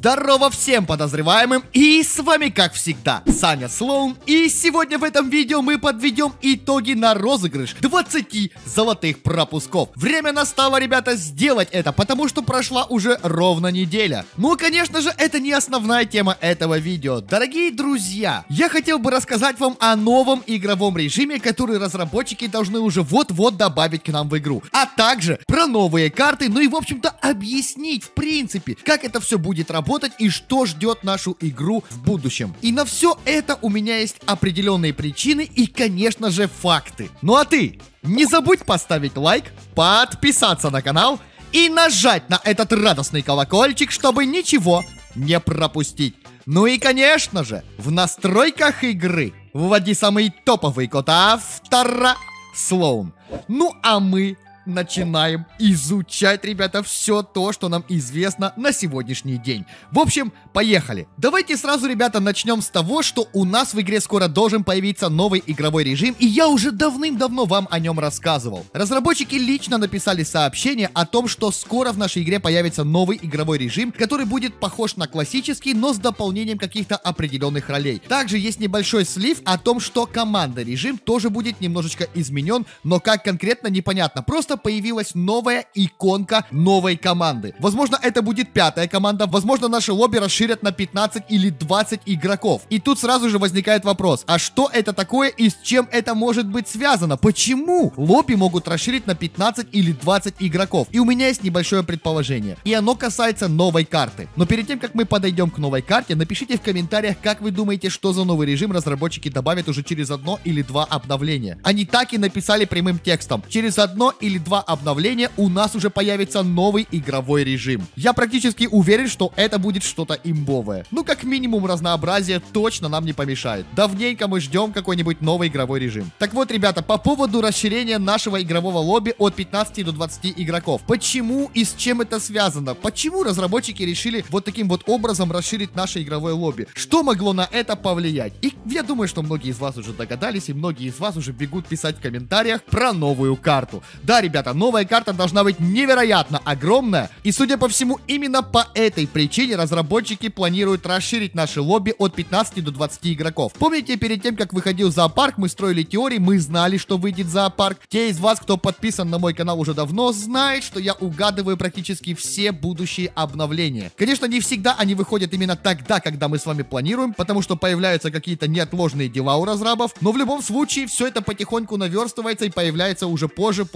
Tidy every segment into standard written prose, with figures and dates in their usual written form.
Здорово всем подозреваемым, и с вами как всегда Саня Слоун, и сегодня в этом видео мы подведем итоги на розыгрыш 20 золотых пропусков. Время настало, ребята, сделать это, потому что прошла уже ровно неделя. Ну, конечно же, это не основная тема этого видео. Дорогие друзья, я хотел бы рассказать вам о новом игровом режиме, который разработчики должны уже вот-вот добавить к нам в игру, а также про новые карты, ну и в общем-то объяснить в принципе, как это все будет работать и что ждет нашу игру в будущем. И на все это у меня есть определенные причины и, конечно же, факты. Ну а ты не забудь поставить лайк, подписаться на канал и нажать на этот радостный колокольчик, чтобы ничего не пропустить. Ну и, конечно же, в настройках игры вводи самый топовый код автора Слоун. Ну а мы начинаем изучать, ребята, все то, что нам известно на сегодняшний день. В общем, поехали. Давайте сразу, ребята, начнем с того, что у нас в игре скоро должен появиться новый игровой режим, и я уже давным-давно вам о нем рассказывал. Разработчики лично написали сообщение о том, что скоро в нашей игре появится новый игровой режим, который будет похож на классический, но с дополнением каких-то определенных ролей. Также есть небольшой слив о том, что командный режим тоже будет немножечко изменен, но как конкретно непонятно. Просто появилась новая иконка новой команды. Возможно, это будет 5-я команда, возможно, наши лобби расширят на 15 или 20 игроков. И тут сразу же возникает вопрос, а что это такое и с чем это может быть связано? Почему лобби могут расширить на 15 или 20 игроков? И у меня есть небольшое предположение, и оно касается новой карты. Но перед тем, как мы подойдем к новой карте, напишите в комментариях, как вы думаете, что за новый режим разработчики добавят уже через 1 или 2 обновления. Они так и написали прямым текстом: через 1 или 2 обновления у нас уже появится новый игровой режим. Я практически уверен, что это будет что-то имбовое. Ну, как минимум, разнообразие точно нам не помешает. Давненько мы ждем какой-нибудь новый игровой режим. Так вот, ребята, по поводу расширения нашего игрового лобби от 15 до 20 игроков. Почему и с чем это связано? Почему разработчики решили вот таким вот образом расширить наше игровое лобби? Что могло на это повлиять? И я думаю, что многие из вас уже догадались, и многие из вас уже бегут писать в комментариях про новую карту. Да, ребята, новая карта должна быть невероятно огромная, и, судя по всему, именно по этой причине разработчики планируют расширить наше лобби от 15 до 20 игроков. Помните, перед тем, как выходил зоопарк, мы строили теории, мы знали, что выйдет зоопарк. Те из вас, кто подписан на мой канал уже давно, знают, что я угадываю практически все будущие обновления. Конечно, не всегда они выходят именно тогда, когда мы с вами планируем, потому что появляются какие-то неотложные дела у разрабов, но в любом случае все это потихоньку наверстывается и появляется уже позже,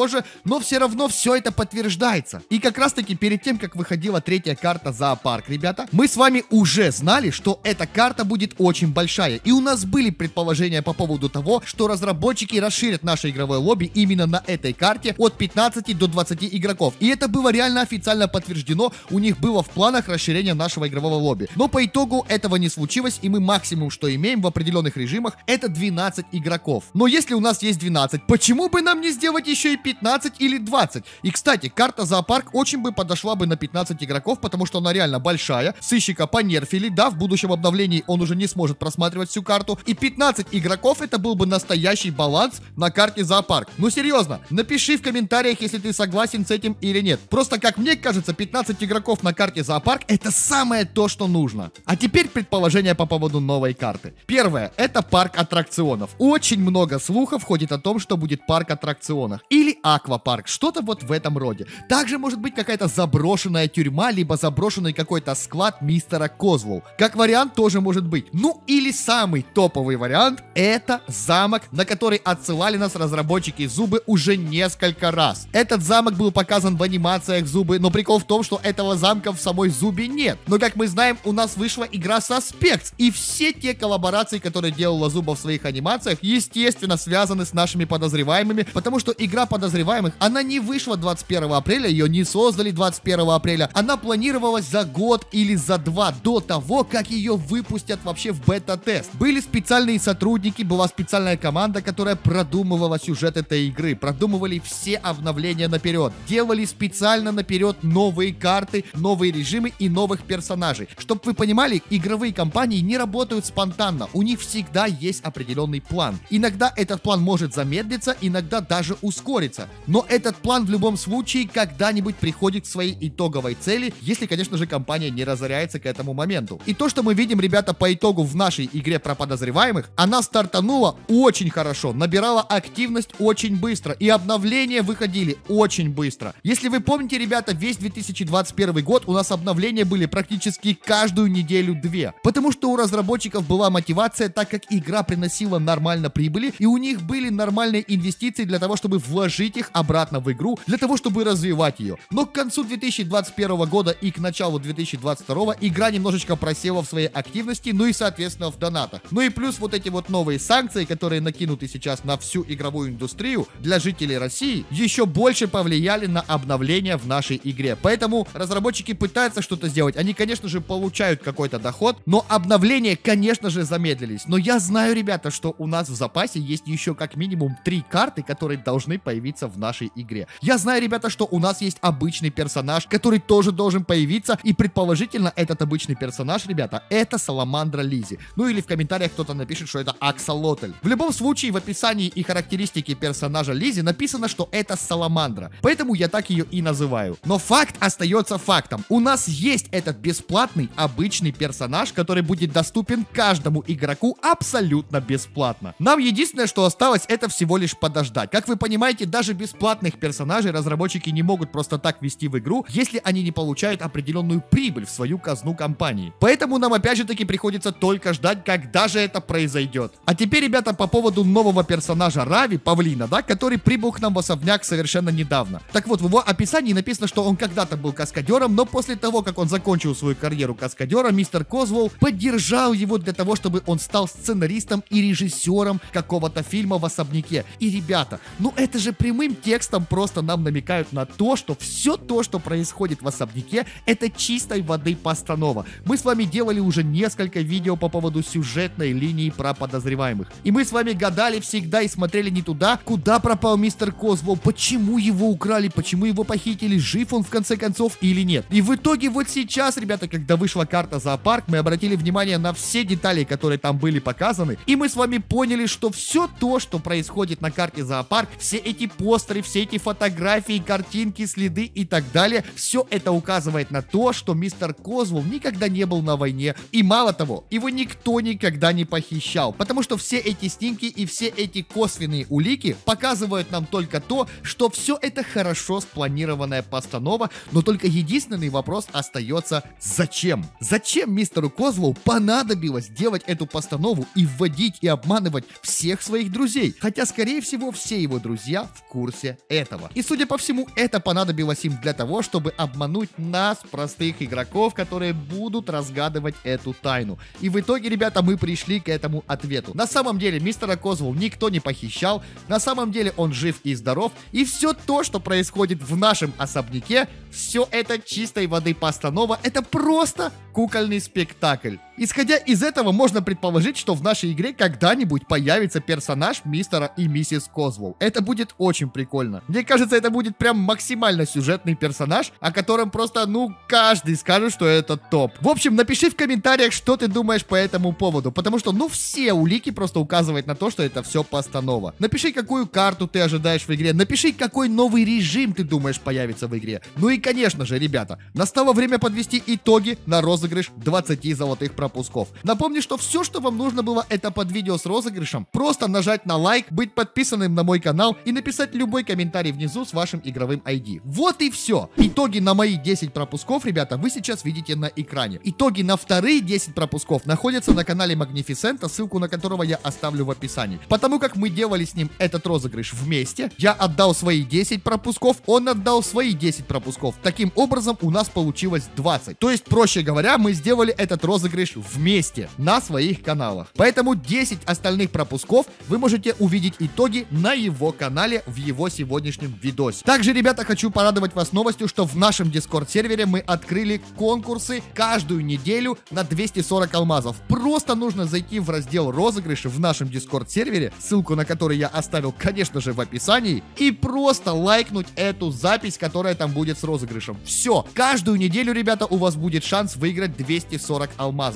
но все равно все это подтверждается. И как раз таки перед тем, как выходила 3-я карта зоопарк, ребята, мы с вами уже знали, что эта карта будет очень большая, и у нас были предположения по поводу того, что разработчики расширят наше игровое лобби именно на этой карте от 15 до 20 игроков. И это было реально официально подтверждено, у них было в планах расширение нашего игрового лобби. Но по итогу этого не случилось, и мы максимум, что имеем в определенных режимах, это 12 игроков. Но если у нас есть 12, почему бы нам не сделать еще и 15 или 20? И, кстати, карта зоопарк очень бы подошла бы на 15 игроков, потому что она реально большая. Сыщика понерфили, да, в будущем обновлении он уже не сможет просматривать всю карту. И 15 игроков — это был бы настоящий баланс на карте зоопарк. Ну, серьезно, напиши в комментариях, если ты согласен с этим или нет. Просто, как мне кажется, 15 игроков на карте зоопарк — это самое то, что нужно. А теперь предположение по поводу новой карты. Первое — это парк аттракционов. Очень много слухов ходит о том, что будет парк аттракционов. Или аквапарк, что-то вот в этом роде. Также может быть какая-то заброшенная тюрьма, либо заброшенный какой-то склад мистера Козлоу. Как вариант тоже может быть. Ну или самый топовый вариант — это замок, на который отсылали нас разработчики Зубы уже несколько раз. Этот замок был показан в анимациях Зубы, но прикол в том, что этого замка в самой Зубе нет. Но как мы знаем, у нас вышла игра Suspects, и все те коллаборации, которые делала Зуба в своих анимациях, естественно, связаны с нашими подозреваемыми, потому что игра подозреваемых, она не вышла 21 апреля, ее не создали 21 апреля. Она планировалась за год или за 2 до того, как ее выпустят вообще в бета-тест. Были специальные сотрудники, была специальная команда, которая продумывала сюжет этой игры, продумывали все обновления наперед, делали специально наперед новые карты, новые режимы и новых персонажей. Чтоб вы понимали, игровые компании не работают спонтанно, у них всегда есть определенный план. Иногда этот план может замедлиться, иногда даже ускориться. ребята. Но этот план в любом случае когда-нибудь приходит к своей итоговой цели, если, конечно же, компания не разоряется к этому моменту. И то, что мы видим, ребята, по итогу в нашей игре про подозреваемых, она стартанула очень хорошо, набирала активность очень быстро, и обновления выходили очень быстро. Если вы помните, ребята, весь 2021 год у нас обновления были практически каждую неделю-две, потому что у разработчиков была мотивация, так как игра приносила нормально прибыли, и у них были нормальные инвестиции для того, чтобы вложить их обратно в игру, для того, чтобы развивать ее. Но к концу 2021 года и к началу 2022 игра немножечко просела в своей активности, ну и, соответственно, в донатах. Ну и плюс вот эти вот новые санкции, которые накинуты сейчас на всю игровую индустрию для жителей России, еще больше повлияли на обновления в нашей игре. Поэтому разработчики пытаются что-то сделать. Они, конечно же, получают какой-то доход, но обновления, конечно же, замедлились. Но я знаю, ребята, что у нас в запасе есть еще как минимум 3 карты, которые должны появиться в нашей игре. Я знаю, ребята, что у нас есть обычный персонаж, который тоже должен появиться, и предположительно этот обычный персонаж, ребята, это Саламандра Лизи. Ну или в комментариях кто-то напишет, что это Аксолотль. В любом случае, в описании и характеристике персонажа Лизи написано, что это Саламандра, поэтому я так ее и называю. Но факт остается фактом. У нас есть этот бесплатный обычный персонаж, который будет доступен каждому игроку абсолютно бесплатно. Нам единственное, что осталось, это всего лишь подождать. Как вы понимаете, даже бесплатных персонажей разработчики не могут просто так ввести в игру, если они не получают определенную прибыль в свою казну компании. Поэтому нам опять же таки приходится только ждать, когда же это произойдет. А теперь, ребята, по поводу нового персонажа Рави, Павлина, да, который прибыл к нам в особняк совершенно недавно. Так вот, в его описании написано, что он когда-то был каскадером, но после того, как он закончил свою карьеру каскадера, мистер Козвелл поддержал его для того, чтобы он стал сценаристом и режиссером какого-то фильма в особняке. И, ребята, ну это же прямым текстом просто нам намекают на то, что все то, что происходит в особняке, это чистой воды постанова. Мы с вами делали уже несколько видео по поводу сюжетной линии про подозреваемых. И мы с вами гадали всегда и смотрели не туда, куда пропал мистер Козвелл, почему его украли, почему его похитили, жив он в конце концов или нет. И в итоге вот сейчас, ребята, когда вышла карта Зоопарк, мы обратили внимание на все детали, которые там были показаны, и мы с вами поняли, что все то, что происходит на карте Зоопарк, все эти постеры, все эти фотографии, картинки, следы и так далее, все это указывает на то, что мистер Козвелл никогда не был на войне, и мало того, его никто никогда не похищал, потому что все эти снимки и все эти косвенные улики показывают нам только то, что все это хорошо спланированная постанова, но только единственный вопрос остается: зачем? Зачем мистеру Козвеллу понадобилось делать эту постанову и вводить и обманывать всех своих друзей? Хотя, скорее всего, все его друзья в курсе этого. И, судя по всему, это понадобилось им для того, чтобы обмануть нас, простых игроков, которые будут разгадывать эту тайну. И в итоге, ребята, мы пришли к этому ответу. На самом деле, мистера Козвелл никто не похищал, на самом деле он жив и здоров, и все то, что происходит в нашем особняке, все это чистой воды постанова, это просто кукольный спектакль. Исходя из этого, можно предположить, что в нашей игре когда-нибудь появится персонаж мистера и миссис Козвелл. Это будет очень прикольно. Мне кажется, это будет прям максимально сюжетный персонаж, о котором просто, ну, каждый скажет, что это топ. В общем, напиши в комментариях, что ты думаешь по этому поводу, потому что, ну, все улики просто указывают на то, что это все постанова. Напиши, какую карту ты ожидаешь в игре, напиши, какой новый режим ты думаешь появится в игре. Ну и, конечно же, ребята, настало время подвести итоги на розыгрыш 20 золотых пропусков. Напомню, что все, что вам нужно было, это под видео с розыгрышем просто нажать на лайк, быть подписанным на мой канал и написать любой комментарий внизу с вашим игровым ID. Вот и все. Итоги на мои 10 пропусков, ребята, вы сейчас видите на экране. Итоги на вторые 10 пропусков находятся на канале Magnificent, ссылку на которого я оставлю в описании. Потому как мы делали с ним этот розыгрыш вместе, я отдал свои 10 пропусков, он отдал свои 10 пропусков. Таким образом, у нас получилось 20. То есть, проще говоря, мы сделали этот розыгрыш вместе на своих каналах. Поэтому 10 остальных пропусков вы можете увидеть итоги на его канале в его сегодняшнем видосе. Также, ребята, хочу порадовать вас новостью, что в нашем Discord сервере мы открыли конкурсы каждую неделю на 240 алмазов. Просто нужно зайти в раздел розыгрыши в нашем Discord сервере, ссылку на который я оставил, конечно же, в описании, и просто лайкнуть эту запись, которая там будет с розыгрышем. Все, каждую неделю, ребята, у вас будет шанс выиграть 240 алмазов.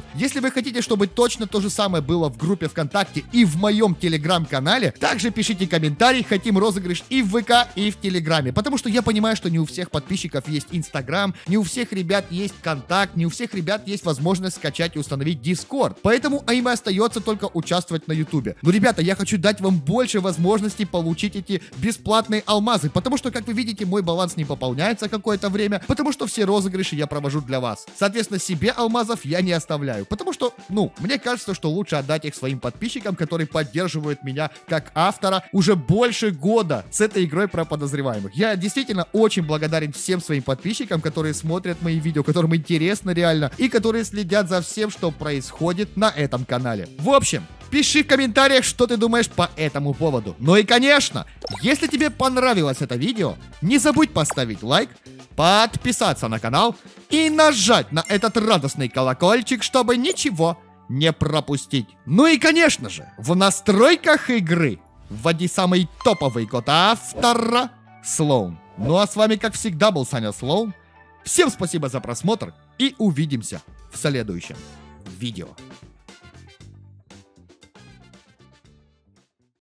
алмазов. Если вы хотите, чтобы точно то же самое было в группе ВКонтакте и в моем телеграм-канале, также пишите комментарий, хотим розыгрыш и в ВК, и в Телеграме. Потому что я понимаю, что не у всех подписчиков есть Инстаграм, не у всех ребят есть Контакт, не у всех ребят есть возможность скачать и установить Дискорд. Поэтому им и остается только участвовать на Ютубе. Но, ребята, я хочу дать вам больше возможностей получить эти бесплатные алмазы, потому что, как вы видите, мой баланс не пополняется какое-то время, потому что все розыгрыши я провожу для вас. Соответственно, себе алмазов я не оставляю, потому что, мне кажется, что лучше отдать их своим подписчикам, которые поддерживают меня как автора уже больше года с этой игрой про подозреваемых. Я действительно очень благодарен всем своим подписчикам, которые смотрят мои видео, которым интересно реально, и которые следят за всем, что происходит на этом канале. В общем, пиши в комментариях, что ты думаешь по этому поводу. Ну и, конечно, если тебе понравилось это видео, не забудь поставить лайк, подписаться на канал и нажать на этот радостный колокольчик, чтобы ничего не пропустить. Ну и, конечно же, в настройках игры вводи самый топовый код автора Слоун. Ну а с вами, как всегда, был Саня Слоун. Всем спасибо за просмотр и увидимся в следующем видео.